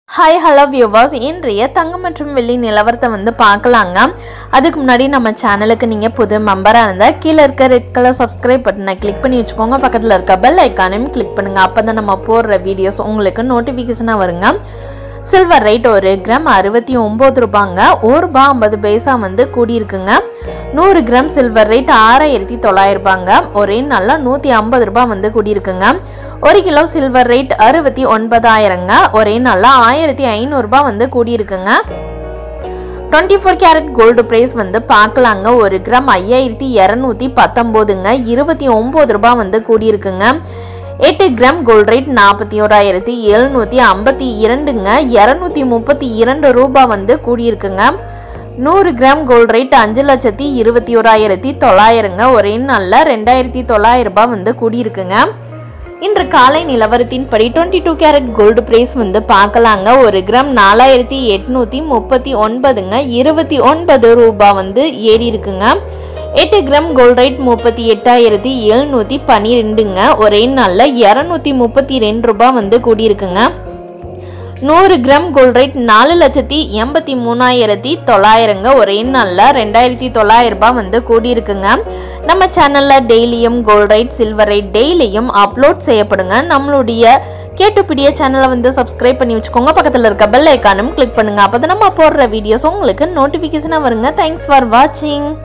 Hi, hello viewers. இன்றைய தங்கம் மற்றும் வெள்ளி நிலவரத்தை வந்து பார்க்கலாங்க. அதுக்கு முன்னாடி நம்ம சேனலுக்கு நீங்க புது மெம்பரா இருந்தா கீழ இருக்க ரெட் கலர் சப்ஸ்கிரைப் பட்டனை கிளிக் பண்ணி வச்சுக்கோங்க. பக்கத்துல இருக்க பெல் ஐகானையும் கிளிக் பண்ணுங்க. அப்பதான் நம்ம போடுற வீடியோஸ் உங்களுக்கு நோட்டிபிகேஷனா வருங்க. சில்வர் ரேட் 1 கிராம் 69 ரூபாங்க. 1 ரூபாய் 50 பைசா வந்து கூடி இருக்குங்க. 100 கிராம் சில்வர் ரேட் 6900 ரூபாங்க. ஒரே நாள்ல 150 ரூபாய் வந்து கூடி இருக்குங்க. 1 கிலோ சில்வர் ரேட் 69000ங்க. ஒரே நாள்ல 1500 ரூபாய் வந்து கூடி இருக்குங்க. 24 கேரட் கோல்டு பிரைஸ் வந்து பார்க்கலாங்க. 1 கிராம் 5219ங்க. 29 ரூபாய் வந்து கூடி இருக்குங்க. 8 கிராம் கோல்ட் ரேட் 41752ங்க. 232 ரூபாய் வந்து கூடி இருக்குங்க. 100 கிராம் கோல்ட் ரேட் 5,21,900ங்க. ஒரே நாள்ல 2900 ரூபாய் வந்து கூடி இருக்குங்க. இன்று காலை நிலவரத்தின்படி 22 கேரட் கோல்டு பிரைஸ் வந்து பார்க்கலாங்க. 1 கிராம் 4839ங்க. 29 ரூபாய் வந்து ஏறி இருக்குங்க. 8 கிராம் கோல்ட் ரேட் 38,712ங்க. ஒரே நாள்ல 232 ரூபாய் வந்து கூடி இருக்குங்க. 100 கிராம் கோல்ட் ரேட் 4,83,900ங்க. ஒரே நாள்ல 2900 ரூபாய் வந்து கூடி இருக்குங்க. நம்ம சேனல்ல டெய்லியும் கோல்ட் ரேட் சில்வர் ரேட் டெய்லியும் அப்லோட் செய்யப்படுங்க. நம்மளுடைய கேட்டுப்பிடிய சேனலை வந்து சப்ஸ்கிரைப் பண்ணி வச்சுக்கோங்க. பக்கத்துல இருக்க பெல் ஐகானும் கிளிக் பண்ணுங்க. அப்பதான் நம்ம போடுற வீடியோஸ் உங்களுக்கு நோட்டிபிகேஷனா வருங்க. தேங்க்ஸ் ஃபார் வாட்சிங்.